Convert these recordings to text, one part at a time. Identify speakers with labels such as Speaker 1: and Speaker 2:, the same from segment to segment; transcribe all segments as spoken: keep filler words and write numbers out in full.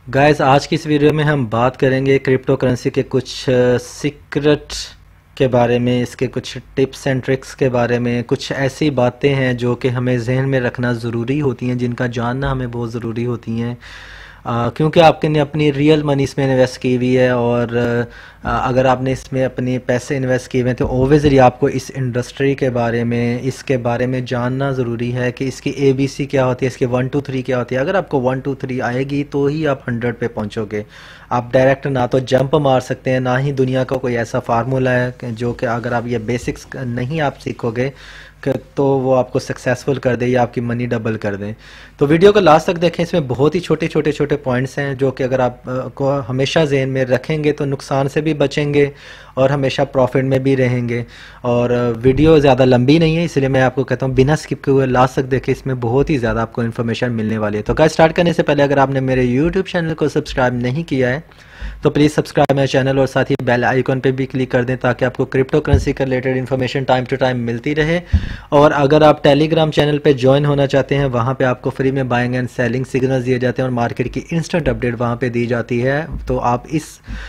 Speaker 1: Guys, आज की इस वीडियो में हम बात करेंगे क्रिप्टो करेंसी के कुछ सीक्रेट के बारे में, इसके कुछ टिप्स एंड ट्रिक्स के बारे में। कुछ ऐसी बातें हैं जो कि हमें जहन में रखना ज़रूरी होती हैं, जिनका जानना हमें बहुत ज़रूरी होती हैं, आ, क्योंकि आपके ने अपनी रियल मनी इसमें इन्वेस्ट की हुई है। और आ, अगर आपने इसमें अपने पैसे इन्वेस्ट किए हुए हैं तो ओबियसली आपको इस इंडस्ट्री के बारे में इसके बारे में जानना ज़रूरी है कि इसकी ए बी सी क्या होती है, इसकी वन टू थ्री क्या होती है। अगर आपको वन टू थ्री आएगी तो ही आप हंड्रेड पे पहुंचोगे। आप डायरेक्ट ना तो जंप मार सकते हैं, ना ही दुनिया का कोई ऐसा फार्मूला है कि जो कि अगर आप ये बेसिक्स नहीं आप सीखोगे तो वो आपको सक्सेसफुल कर दे या आपकी मनी डबल कर दे। तो वीडियो को लास्ट तक देखें, इसमें बहुत ही छोटे छोटे छोटे पॉइंट्स हैं जो कि अगर आप को हमेशा जहन में रखेंगे तो नुकसान से भी बचेंगे और हमेशा प्रॉफिट में भी रहेंगे। और वीडियो ज़्यादा लंबी नहीं है, इसलिए मैं आपको कहता हूँ बिना स्किप किए हुए लास्ट तक देखें, इसमें बहुत ही ज़्यादा आपको इन्फॉर्मेशन मिलने वाली है। तो गाइस, स्टार्ट करने से पहले अगर आपने मेरे यूट्यूब चैनल को सब्सक्राइब नहीं किया है तो प्लीज़ सब्सक्राइब मेरे चैनल और साथ ही बेल आइकन पे भी क्लिक कर दें ताकि आपको क्रिप्टो करेंसी का related information time to time मिलती रहे। और अगर आप टेलीग्राम चैनल पे ज्वाइन होना चाहते हैं, वहाँ पे आपको फ्री में बाइंग एंड सेलिंग सिग्नल्स दिए जाते हैं और मार्केट की इंस्टेंट अपडेट वहाँ पे दी जाती है। तो आप इस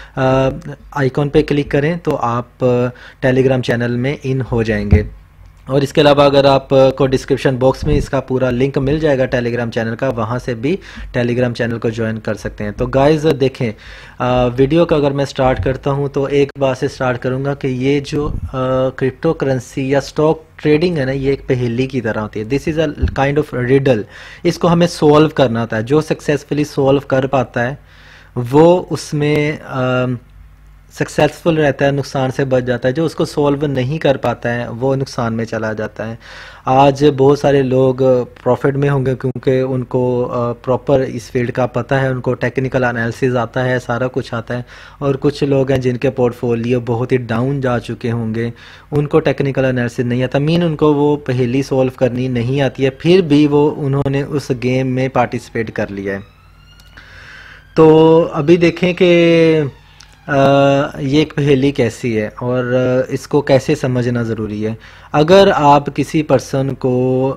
Speaker 1: आइकॉन पे क्लिक करें तो आप टेलीग्राम चैनल में इन हो जाएंगे। और इसके अलावा अगर आपको डिस्क्रिप्शन बॉक्स में इसका पूरा लिंक मिल जाएगा टेलीग्राम चैनल का, वहाँ से भी टेलीग्राम चैनल को ज्वाइन कर सकते हैं। तो गाइस देखें, आ, वीडियो का अगर मैं स्टार्ट करता हूँ तो एक बात से स्टार्ट करूँगा कि ये जो क्रिप्टो करेंसी या स्टॉक ट्रेडिंग है ना, ये एक पहेली की तरह होती है। This is a kind of riddle. इसको हमें सॉल्व करना होता है। जो सक्सेसफुली सॉल्व कर पाता है वो उसमें आ, सक्सेसफुल रहता है, नुकसान से बच जाता है। जो उसको सॉल्व नहीं कर पाता है वो नुकसान में चला जाता है। आज बहुत सारे लोग प्रॉफिट में होंगे क्योंकि उनको प्रॉपर इस फील्ड का पता है, उनको टेक्निकल एनालिसिस आता है, सारा कुछ आता है। और कुछ लोग हैं जिनके पोर्टफोलियो बहुत ही डाउन जा चुके होंगे, उनको टेक्निकल एनालिसिस नहीं आता, मीन उनको वो पहेली सॉल्व करनी नहीं आती है, फिर भी वो उन्होंने उस गेम में पार्टिसिपेट कर लिया है। तो अभी देखें कि Uh, ये एक पहेली कैसी है और uh, इसको कैसे समझना ज़रूरी है। अगर आप किसी पर्सन को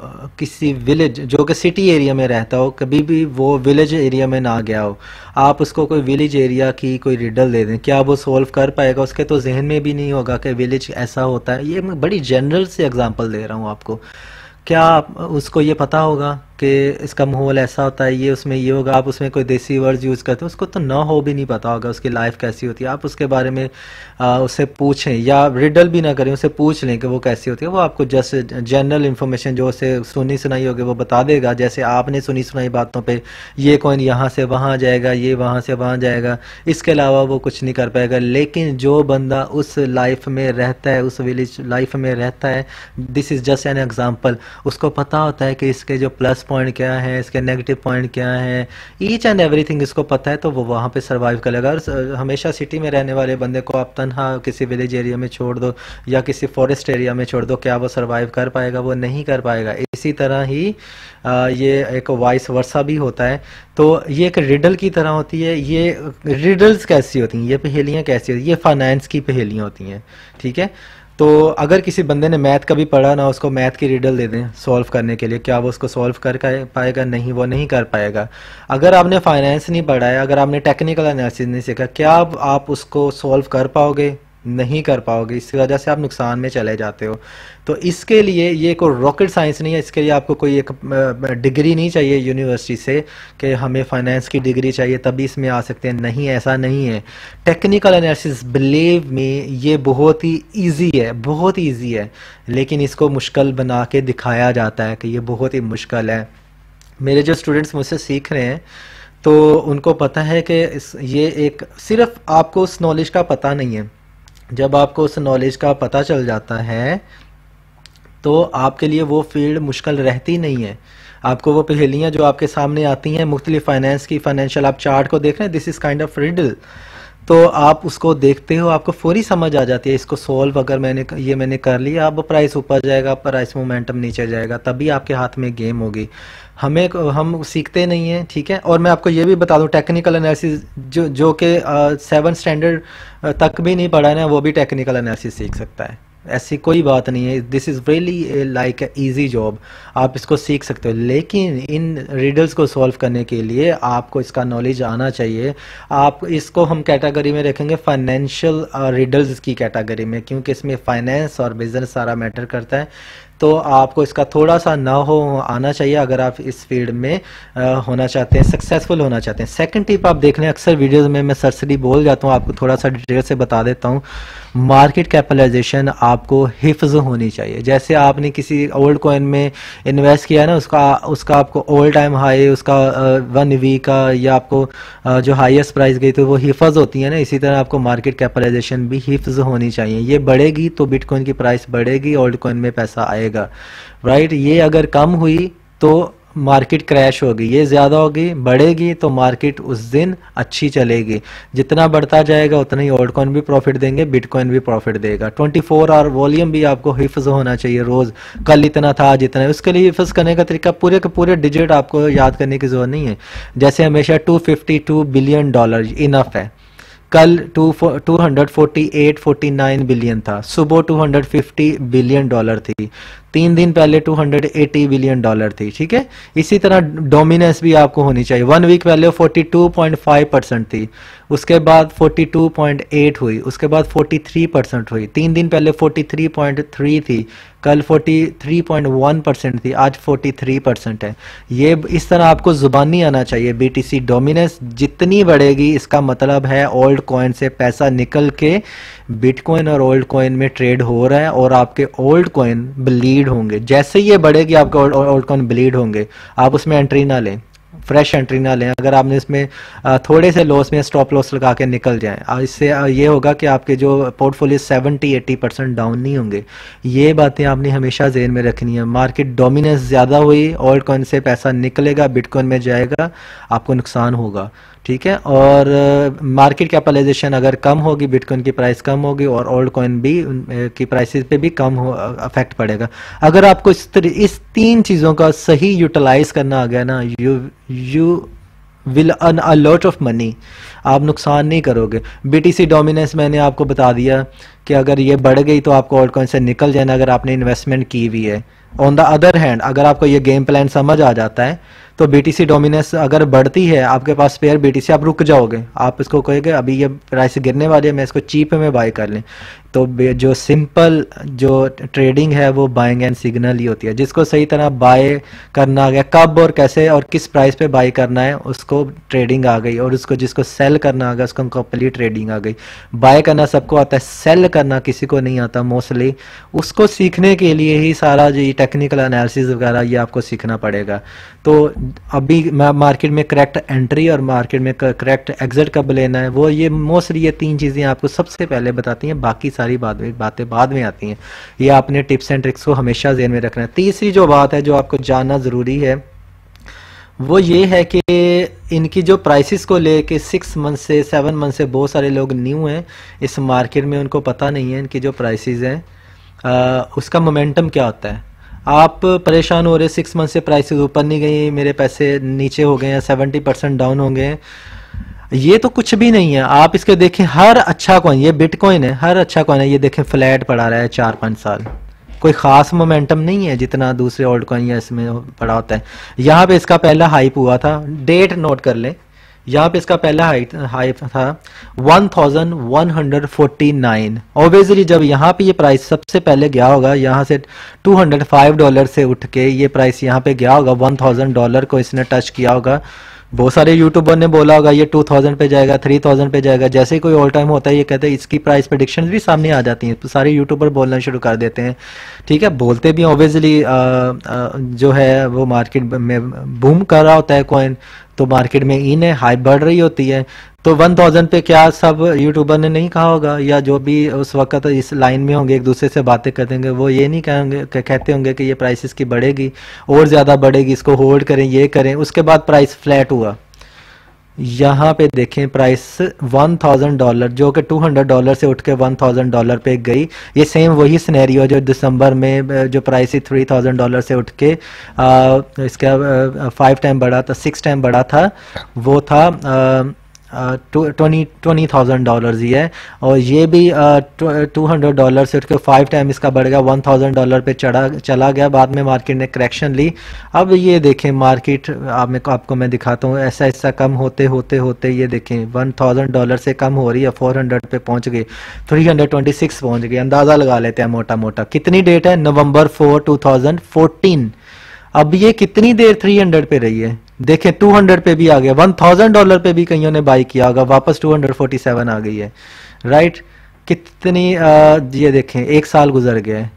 Speaker 1: किसी विलेज जो कि सिटी एरिया में रहता हो, कभी भी वो विलेज एरिया में ना गया हो, आप उसको कोई विलेज एरिया की कोई रिडल दे दें, क्या वो सॉल्व कर पाएगा? उसके तो जहन में भी नहीं होगा कि विलेज ऐसा होता है। ये मैं बड़ी जनरल से एग्जांपल दे रहा हूँ आपको। क्या उसको ये पता होगा कि इसका माहौल ऐसा होता है, ये उसमें ये होगा? आप उसमें कोई देसी वर्ड्स यूज़ करते हो, उसको तो ना हो भी नहीं पता होगा उसकी लाइफ कैसी होती है। आप उसके बारे में आ, उससे पूछें या रिडल भी ना करें, उससे पूछ लें कि वो कैसी होती है। वो आपको जस्ट जनरल इन्फॉर्मेशन जो उसे सुनी सुनाई होगी वो बता देगा। जैसे आपने सुनी सुनाई बातों पे ये कॉइन यहाँ से वहाँ जाएगा, ये वहाँ से वहाँ जाएगा, इसके अलावा वो कुछ नहीं कर पाएगा। लेकिन जो बंदा उस लाइफ में रहता है, उस विलेज लाइफ में रहता है, this is just an example, उसको पता होता है कि इसके जो प्लस पॉइंट क्या है, इसके नेगेटिव पॉइंट क्या है, ईच एंड एवरीथिंग इसको पता है, तो वो वहाँ पे सरवाइव करेगा। और हमेशा सिटी में रहने वाले बंदे को आप तन्हा किसी विलेज एरिया में छोड़ दो या किसी फॉरेस्ट एरिया में छोड़ दो, क्या वो सरवाइव कर पाएगा? वो नहीं कर पाएगा। इसी तरह ही आ, ये एक वाइस वर्सा भी होता है। तो ये एक रिडल की तरह होती है। ये रिडल्स कैसी होती हैं, ये पहेलियाँ कैसी होती हैं? ये फाइनेंस की पहेलियाँ होती हैं, ठीक है। तो अगर किसी बंदे ने मैथ कभी पढ़ा ना, उसको मैथ की रिडल दे दें सॉल्व करने के लिए, क्या वो उसको सॉल्व कर पाएगा? नहीं, वो नहीं कर पाएगा। अगर आपने फाइनेंस नहीं पढ़ा है, अगर आपने टेक्निकल एनालिसिस नहीं सीखा, क्या आप, आप उसको सॉल्व कर पाओगे? नहीं कर पाओगे। इस वजह से आप नुकसान में चले जाते हो। तो इसके लिए ये कोई रॉकेट साइंस नहीं है, इसके लिए आपको कोई एक डिग्री नहीं चाहिए यूनिवर्सिटी से कि हमें फाइनेंस की डिग्री चाहिए तभी इसमें आ सकते हैं। नहीं, ऐसा नहीं है। टेक्निकल एनालिसिस, बिलीव में, ये बहुत ही इजी है, बहुत ईजी है, लेकिन इसको मुश्किल बना के दिखाया जाता है कि ये बहुत ही मुश्किल है। मेरे जो स्टूडेंट्स मुझसे सीख रहे हैं तो उनको पता है कि इस ये एक सिर्फ आपको उस नॉलेज का पता नहीं है। जब आपको उस नॉलेज का पता चल जाता है तो आपके लिए वो फील्ड मुश्किल रहती नहीं है। आपको वो पहेलियाँ जो आपके सामने आती हैं मुख्तलिफ फाइनेंस की, फाइनेंशियल, आप चार्ट को देख रहे हैं, this is kind of riddle, तो आप उसको देखते हो, आपको फौरी समझ आ जाती है इसको सॉल्व अगर मैंने ये मैंने कर लिया, अब प्राइस ऊपर जाएगा, प्राइस मोमेंटम नीचे जाएगा, तभी आपके हाथ में गेम होगी। हमें हम सीखते नहीं हैं, ठीक है। और मैं आपको ये भी बता दूं, टेक्निकल एनालिसिस जो जो कि सेवन स्टैंडर्ड तक भी नहीं पढ़ा है ना, वो भी टेक्निकल एनालिसिस सीख सकता है, ऐसी कोई बात नहीं है, this is really like easy job, आप इसको सीख सकते हो। लेकिन इन रिडल्स को सॉल्व करने के लिए आपको इसका नॉलेज आना चाहिए। आप इसको हम कैटेगरी में रखेंगे फाइनेंशियल रिडल्स की कैटेगरी में, क्योंकि इसमें फाइनेंस और बिजनेस सारा मैटर करता है। तो आपको इसका थोड़ा सा ना हो आना चाहिए अगर आप इस फील्ड में आ, होना चाहते हैं, सक्सेसफुल होना चाहते हैं। सेकंड टिप आप देख लें, अक्सर वीडियोस में मैं सरसरी बोल जाता हूँ, आपको थोड़ा सा डिटेल से बता देता हूँ। मार्केट कैपिटलाइजेशन आपको हिफ्ज होनी चाहिए। जैसे आपने किसी ओल्ड कॉइन में इन्वेस्ट किया ना, उसका उसका आपको ऑल टाइम हाई, उसका वन वीक का या आपको आ, जो हाईएस्ट प्राइस गई तो वो हिफज होती है ना, इसी तरह आपको मार्केट कैपिटलाइजेशन भी हिफ्ज होनी चाहिए। ये बढ़ेगी तो बिटकॉइन की प्राइस बढ़ेगी, ओल्ड कॉइन में पैसा आएगा, राइट। ये अगर कम हुई तो मार्केट क्रैश होगी, ये ज़्यादा होगी बढ़ेगी तो मार्केट उस दिन अच्छी चलेगी। जितना बढ़ता जाएगा उतना ही ओल्ड कॉइन भी प्रॉफिट देंगे, बिटकॉइन भी प्रॉफिट देगा। ट्वेंटी फोर आवर वॉल्यूम भी आपको हिफ्ज होना चाहिए, रोज़ कल इतना था आज इतना है। उसके लिए हिफ्ज करने का तरीका, पूरे के पूरे डिजिट आपको याद करने की जरूरत नहीं है। जैसे हमेशा two fifty two billion dollar enough है, कल two two hundred forty eight forty nine billion था, सुबह two hundred fifty billion dollar थी, तीन दिन पहले two hundred eighty billion dollar थी, ठीक है। इसी तरह डोमिनेंस भी आपको होनी चाहिए। वन वीक पहले forty two point five percent थी, उसके बाद फोर्टी टू पॉइंट एट हुई, उसके बाद फोर्टी थ्री परसेंट हुई, तीन दिन पहले फोर्टी थ्री पॉइंट थ्री थी, कल forty three point one percent थी, आज फोर्टी थ्री परसेंट है। ये इस तरह आपको जुबानी आना चाहिए। बीटीसी डोमिनेंस जितनी बढ़ेगी इसका मतलब है ओल्ड कॉइन से पैसा निकल के बिटकॉइन और ओल्ड कॉइन में ट्रेड हो रहा है और आपके ओल्ड कॉइन ब्लीड होंगे। जैसे ये बढ़ेगी आपके ओल्ड कॉइन ब्लीड होंगे, आप उसमें एंट्री ना लें, फ्रेश एंट्री ना लें। अगर आपने इसमें थोड़े से लॉस में स्टॉप लॉस लगा के निकल जाएं, इससे ये होगा कि आपके जो portfolio seventy eighty percent down नहीं होंगे। ये बातें आपने हमेशा ज़हन में रखनी है। मार्केट डोमिनेंस ज़्यादा हुई, ओल्ड कॉइन से पैसा निकलेगा, बिटकॉइन में जाएगा, आपको नुकसान होगा, ठीक है। और मार्केट कैपिटलाइजेशन अगर कम होगी, बिटकॉइन की प्राइस कम होगी और ओल्ड कॉइन भी की प्राइसेस पे भी कम हो अफेक्ट पड़ेगा। अगर आपको इस इस तीन चीज़ों का सही यूटिलाइज करना आ गया ना, you you will earn a lot of money, आप नुकसान नहीं करोगे। बीटीसी डोमिनेंस मैंने आपको बता दिया कि अगर ये बढ़ गई तो आपको ओल्ड कॉइन से निकल जाना अगर आपने इन्वेस्टमेंट की हुई है। ऑन द अदर हैंड अगर आपको ये गेम प्लान समझ आ जाता है तो बीटीसी डोमिनेंस अगर बढ़ती है, आपके पास स्पेयर बीटीसी, आप रुक जाओगे, आप इसको कहोगे अभी ये प्राइस गिरने वाली है, मैं इसको चीप में बाय कर लें। तो जो सिंपल जो ट्रेडिंग है वो बाइंग एंड सिग्नल ही होती है। जिसको सही तरह बाय करना आ गया, कब और कैसे और किस प्राइस पे बाय करना है उसको ट्रेडिंग आ गई, और उसको जिसको सेल करना आ गया उसको कंप्लीट ट्रेडिंग आ गई। बाय करना सबको आता है, सेल करना किसी को नहीं आता मोस्टली। उसको सीखने के लिए ही सारा जो टेक्निकल एनालिसिस वगैरह ये आपको सीखना पड़ेगा। तो अभी मार्केट में करेक्ट एंट्री और मार्केट में करेक्ट एग्जिट कब लेना है, वो ये मोस्टली ये तीन चीज़ें आपको सबसे पहले बताती हैं, बाकी सारी बातें बातें बाद में आती हैं। ये आपने टिप्स एंड ट्रिक्स को हमेशा ज़हन में रखना है। तीसरी जो बात है जो आपको जानना ज़रूरी है वो ये है कि इनकी जो प्राइसेस को लेके सिक्स मंथ से सेवन मंथ से बहुत सारे लोग न्यू हैं इस मार्केट में, उनको पता नहीं है इनकी जो प्राइसेस हैं उसका मोमेंटम क्या होता है। आप परेशान हो रहे, सिक्स मंथ से प्राइसेस ऊपर नहीं गई, मेरे पैसे नीचे हो गए हैं, सेवेंटी परसेंट डाउन हो गए हैं। ये तो कुछ भी नहीं है। आप इसके देखें, हर अच्छा कॉइन, ये बिटकॉइन है, हर अच्छा कॉइन है, ये देखें फ्लैट पड़ा रहा है चार पाँच साल, कोई खास मोमेंटम नहीं है जितना दूसरे ओल्ड कॉइन या इसमें पड़ा होता है। यहाँ पे इसका पहला हाइप हुआ था, डेट नोट कर लें, यहाँ पे इसका पहला हाइप हाइप था one thousand one hundred forty nine. Obviously जब यहाँ पे ये प्राइस सबसे पहले गया होगा, यहाँ से टू हंड्रेड फाइव डॉलर से उठ के ये प्राइस यहाँ पे गया होगा, वन थाउजेंड डॉलर को इसने टच किया होगा। बहुत सारे यूट्यूबर ने बोला होगा ये टू थाउजेंड पे जाएगा, थ्री थाउजेंड पे जाएगा। जैसे ही कोई ऑल टाइम होता है ये कहते हैं, इसकी प्राइस प्रेडिक्शंस भी सामने आ जाती हैं, तो सारे यूट्यूबर बोलना शुरू कर देते हैं, ठीक है। बोलते भी ऑब्वियसली जो है वो मार्केट में बूम कर रहा होता है कॉइन, तो मार्केट में इन है, हाइप बढ़ रही होती है। तो वन थाउजेंड पे क्या सब यूट्यूबर ने नहीं कहा होगा, या जो भी उस वक्त इस लाइन में होंगे एक दूसरे से बातें कर देंगे, वो ये नहीं कहेंगे, कहते होंगे कि ये प्राइस इसकी बढ़ेगी और ज़्यादा बढ़ेगी, इसको होल्ड करें, ये करें। उसके बाद प्राइस फ्लैट हुआ। यहाँ पे देखें प्राइस वन थाउजेंड डॉलर जो कि टू हंड्रेड डॉलर से उठ के वन थाउजेंड डॉलर पे गई। ये सेम वही सिनेरियो जो दिसंबर में जो प्राइस ही थ्री थाउजेंड डॉलर से उठ के आ, इसका फाइव टाइम बढ़ा था, सिक्स टाइम बढ़ा था, वो था ट्वेंटी ट्वेंटी थाउजेंड डॉलर ही है, और ये भी टू हंड्रेड डॉलर से उसके फाइव टाइम इसका बढ़ गया, वन थाउजेंड डॉलर पे चढ़ा चला गया, बाद में मार्केट ने करेक्शन ली। अब ये देखें मार्केट, आप मैं आपको मैं दिखाता हूँ, ऐसा ऐसा कम होते होते होते ये देखें वन थाउजेंड डॉलर से कम हो रही है, फोर हंड्रेड पे पहुंच गई, थ्री हंड्रेड ट्वेंटी सिक्स पहुंच गई। अंदाज़ा लगा लेते हैं मोटा मोटा, कितनी डेट है, November four two thousand fourteen. अब ये कितनी देर थ्री हंड्रेड पे रही है, देखें टू हंड्रेड पे भी आ गया, वन थाउजेंड डॉलर पे भी कईयों ने बाई किया होगा, वापस टू हंड्रेड फोर्टी सेवन आ गई है, राइट। कितनी आ, ये देखें एक साल गुजर गया है।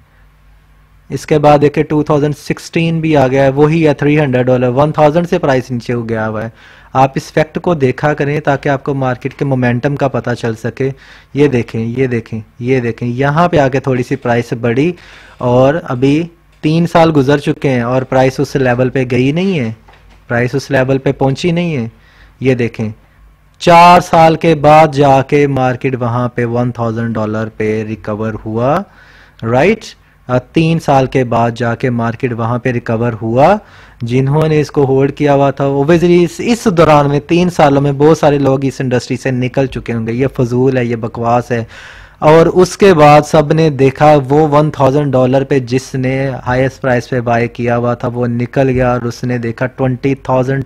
Speaker 1: इसके बाद देखें टू थाउजेंड सिक्सटीन भी आ गया है, वही है three hundred dollar, one thousand से प्राइस नीचे हो गया हुआ है। आप इस फैक्ट को देखा करें ताकि आपको मार्केट के मोमेंटम का पता चल सके। ये देखें ये देखें ये देखें यहाँ पे आके थोड़ी सी प्राइस बढ़ी, और अभी तीन साल गुजर चुके हैं और प्राइस उस लेवल पे गई नहीं है, प्राइस उस लेवल पे पहुंची नहीं है। ये देखें चार साल के बाद जाके मार्केट वहां पे वन थाउजेंड डॉलर पे रिकवर हुआ, राइट। तीन साल के बाद जाके मार्केट वहां पे रिकवर हुआ। जिन्होंने इसको होल्ड किया हुआ था ओबियसली इस, इस दौरान में तीन सालों में बहुत सारे लोग इस इंडस्ट्री से निकल चुके होंगे, ये फजूल है, ये बकवास है। और उसके बाद सब ने देखा वो वन थाउजेंड डॉलर पे जिसने हाईएस्ट प्राइस पे बाय किया हुआ था वो निकल गया, और उसने देखा ट्वेंटी थाउजेंड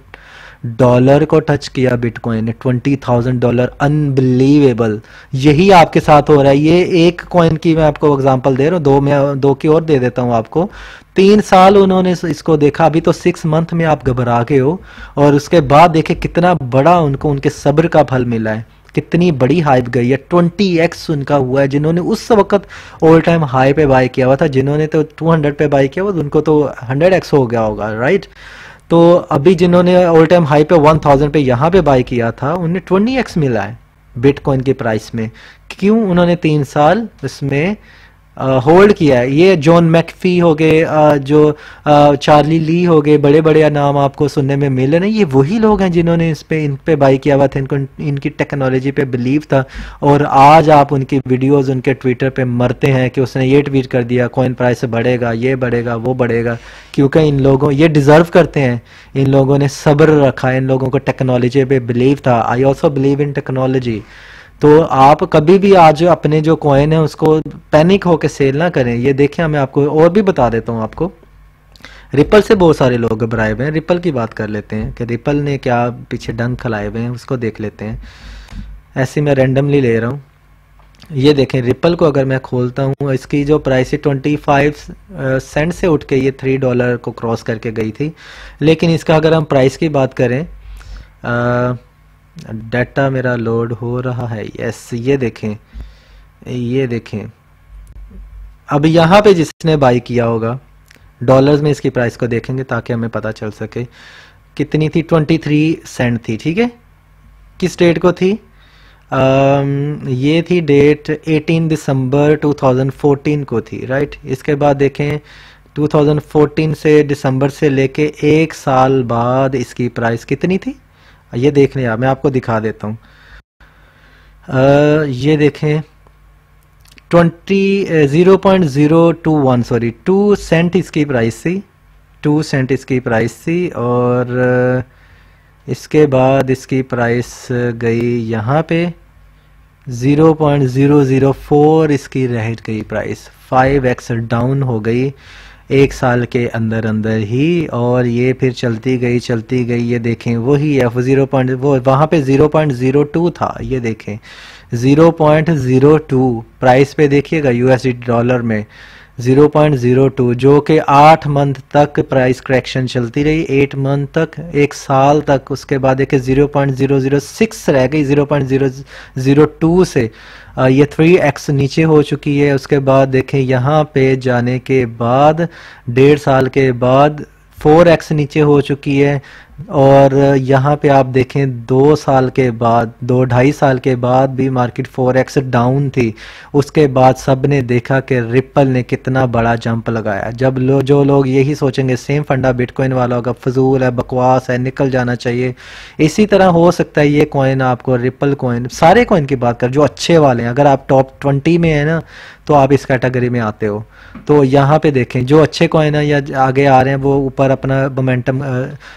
Speaker 1: डॉलर को टच किया बिटकॉइन ने, ट्वेंटी थाउजेंड डॉलर, अनबिलीवेबल। यही आपके साथ हो रहा है। ये एक कॉइन की मैं आपको एग्जांपल दे रहा हूँ, दो मैं दो की और दे देता हूँ आपको। तीन साल उन्होंने इसको देखा, अभी तो सिक्स मंथ में आप घबरा गए हो, और उसके बाद देखे कितना बड़ा उनको उनके सब्र का फल मिला है, कितनी बड़ी हाइप गई है, ट्वेंटी एक्स उनका हुआ है। जिन्होंने उस वक्त ऑल टाइम हाई पे बाय किया हुआ था, जिन्होंने तो टू हंड्रेड पे बाय किया हुआ, उनको तो हंड्रेड एक्स हो गया होगा, राइट। तो अभी जिन्होंने ऑल टाइम हाई पे वन थाउजेंड पे यहाँ पे बाय किया था, उन्हें ट्वेंटी एक्स मिला है बिटकॉइन के प्राइस में। क्यों? उन्होंने तीन साल इसमें होल्ड किया है। ये जॉन मैकफी हो गए, जो चार्ली ली हो गए, बड़े बड़े नाम आपको सुनने में मिल रहे हैं, ये वही लोग हैं जिन्होंने इस पे इन पे बाई किया हुआ था, इनको इनकी टेक्नोलॉजी पे बिलीव था। और आज आप उनकी वीडियोस उनके ट्विटर पे मरते हैं कि उसने ये ट्वीट कर दिया कॉइन प्राइस बढ़ेगा, ये बढ़ेगा, वो बढ़ेगा, क्योंकि इन लोगों ये डिजर्व करते हैं। इन लोगों ने सब्र रखा, इन लोगों को टेक्नोलॉजी पे बिलीव था। I also believe in technology. तो आप कभी भी आज अपने जो कॉइन है उसको पैनिक होकर सेल ना करें। ये देखें, मैं आपको और भी बता देता हूँ आपको। रिपल से बहुत सारे लोग घबराए हुए हैं। रिपल की बात कर लेते हैं कि रिपल ने क्या पीछे डंक खिलाए हुए हैं, उसको देख लेते हैं। ऐसे मैं रैंडमली ले रहा हूँ। ये देखें, रिपल को अगर मैं खोलता हूँ, इसकी जो प्राइस है ट्वेंटी फाइव सेंट से उठ के ये थ्री डॉलर को क्रॉस करके गई थी। लेकिन इसका अगर हम प्राइस की बात करें, आ, डाटा मेरा लोड हो रहा है, यस, ये देखें, ये देखें। अब यहाँ पे जिसने बाई किया होगा डॉलर्स में, इसकी प्राइस को देखेंगे ताकि हमें पता चल सके कितनी थी। ट्वेंटी थ्री सेंट थी, ठीक है। किस डेट को थी? आम, ये थी date eighteen December two thousand fourteen को थी, राइट। इसके बाद देखें टू थाउजेंड फोर्टीन से दिसंबर से लेके एक साल बाद इसकी प्राइस कितनी थी, ये देख लें आप, मैं आपको दिखा देता हूँ। ये देखें, twenty zero point zero two one sorry two cent इसकी प्राइस थी, टू सेंट इसकी प्राइस थी। और इसके बाद इसकी प्राइस गई यहाँ पे zero point zero zero four इसकी रह गई प्राइस, फाइव एक्स डाउन हो गई एक साल के अंदर अंदर ही। और ये फिर चलती गई चलती गई, ये देखें वही है जीरो पॉइंट, वो वहाँ पे जीरो पॉइंट जीरो टू था, ये देखें zero point zero two price पे देखिएगा यूएसडी डॉलर में जीरो पॉइंट जीरो टू, जो कि आठ मंथ तक प्राइस करेक्शन चलती रही, एट मंथ तक, एक साल तक। उसके बाद देखिए zero point zero zero six रह गई, zero point zero zero two से आ, ये थ्री एक्स नीचे हो चुकी है। उसके बाद देखें यहाँ पे जाने के बाद डेढ़ साल के बाद फोर एक्स नीचे हो चुकी है। और यहाँ पे आप देखें दो साल के बाद, दो ढाई साल के बाद भी मार्केट फोर एक्स डाउन थी। उसके बाद सब ने देखा कि रिपल ने कितना बड़ा जंप लगाया। जब लो जो लोग यही सोचेंगे सेम फंडा बिटकॉइन वाला होगा, फजूल है, बकवास है, निकल जाना चाहिए। इसी तरह हो सकता है ये कॉइन आपको, रिपल कॉइन, सारे कॉइन की बात कर जो अच्छे वाले हैं, अगर आप टॉप ट्वेंटी में है ना तो आप इस कैटेगरी में आते हो। तो यहाँ पे देखें जो अच्छे कॉइन है या आगे आ रहे हैं वो ऊपर अपना मोमेंटम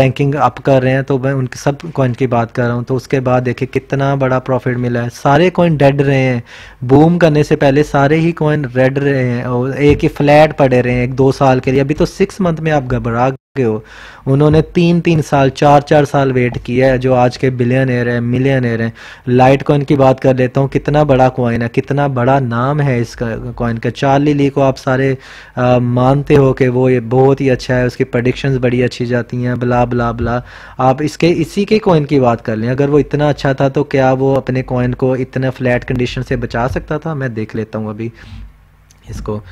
Speaker 1: रैंकिंग अप कर रहे हैं, तो मैं उनके सब कॉइन की बात कर रहा हूँ। तो उसके बाद देखिए कितना बड़ा प्रॉफिट मिला है। सारे कॉइन डेड रहे हैं, बूम करने से पहले सारे ही कॉइन रेड रहे हैं और एक ही फ्लैट पड़े रहे हैं एक दो साल के लिए। अभी तो सिक्स मंथ में आप घबरा गए हो। उन्होंने तीन तीन साल चार चार साल वेट किया है, जो आज के बिलियनर है, मिलियनर हैं। लाइट कॉइन की बात कर लेता हूँ, कितना बड़ा कॉइन है, कितना बड़ा नाम है इस कॉइन का। चार्ली ली को आप सारे आ, मानते हो कि वो ये बहुत ही अच्छा है, उसकी प्रेडिक्शंस बड़ी अच्छी जाती हैं, ब्ला ब्ला ब्ला। आप इसके इसी के कॉइन की बात कर लें, अगर वो इतना अच्छा था तो क्या वो अपने कॉइन को इतना फ्लैट कंडीशन से बचा सकता था? मैं देख लेता हूँ अभी इसको।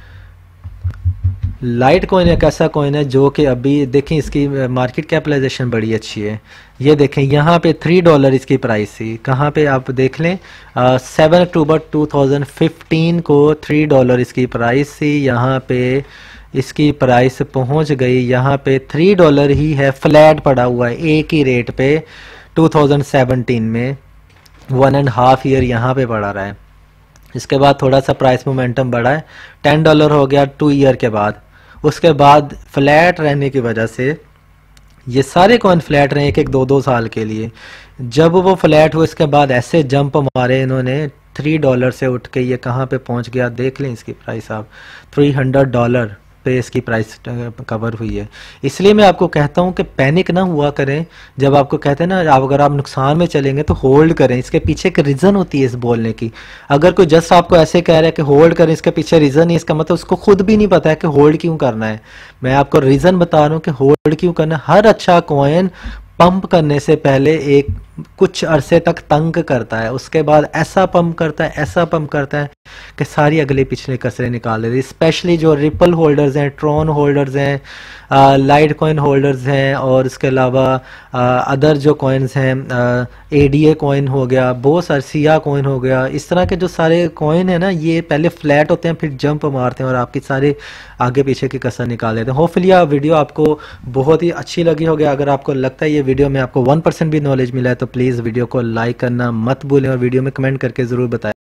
Speaker 1: लाइट कॉइन एक ऐसा कॉइन है जो कि अभी देखें इसकी मार्केट कैपिटलाइजेशन बड़ी अच्छी है। ये देखें यहाँ पे थ्री डॉलर इसकी प्राइस थी, कहाँ पे आप देख लें, seven October two thousand fifteen को थ्री डॉलर इसकी प्राइस थी। यहाँ पे इसकी प्राइस पहुँच गई, यहाँ पे थ्री डॉलर ही है, फ्लैट पड़ा हुआ है एक ही रेट पे टू थाउजेंड सेवनटीन में, वन एंड हाफ ईयर यहाँ पे पड़ा रहा है। इसके बाद थोड़ा सा प्राइस मोमेंटम बढ़ा है, टेन डॉलर हो गया टू ईयर के बाद। उसके बाद फ्लैट रहने की वजह से ये सारे कॉइन फ्लैट रहे एक एक दो दो साल के लिए। जब वो फ्लैट हुए इसके बाद ऐसे जंप मारे इन्होंने, थ्री डॉलर से उठ के ये कहाँ पे पहुंच गया देख लें इसकी प्राइस आप, थ्री हंड्रेड डॉलर पे इसकी प्राइस कवर हुई है। इसलिए मैं आपको कहता हूं कि पैनिक ना हुआ करें जब आपको कहते हैं ना, आप अगर आप नुकसान में चलेंगे तो होल्ड करें। इसके पीछे एक रीज़न होती है इस बोलने की। अगर कोई जस्ट आपको ऐसे कह रहा है कि होल्ड करें, इसके पीछे रीज़न नहीं, इसका मतलब उसको खुद भी नहीं पता है कि होल्ड क्यों करना है। मैं आपको रीज़न बता रहा हूँ कि होल्ड क्यों करना है। हर अच्छा कॉइन पंप करने से पहले एक कुछ अरसे तक तंग करता है, उसके बाद ऐसा पंप करता है ऐसा पंप करता है कि सारी अगले पिछले कसरे निकाल देती है। स्पेशली जो रिपल होल्डर्स हैं, ट्रॉन होल्डर्स हैं, लाइट कॉइन होल्डर्स हैं, और इसके अलावा अदर जो कॉइन्स हैं, एडीए कॉइन हो गया, बहुत सारे सिया कॉइन हो गया, इस तरह के जो सारे कॉइन है ना, ये पहले फ्लैट होते हैं फिर जंप मारते हैं और आपकी सारे आगे पीछे की कसर निकाल देते हैं। होपफुली आप वीडियो आपको बहुत ही अच्छी लगी होगी। अगर आपको लगता है ये वीडियो में आपको वन परसेंट भी नॉलेज मिला है तो प्लीज़ वीडियो को लाइक करना मत भूलें और वीडियो में कमेंट करके ज़रूर बताएं।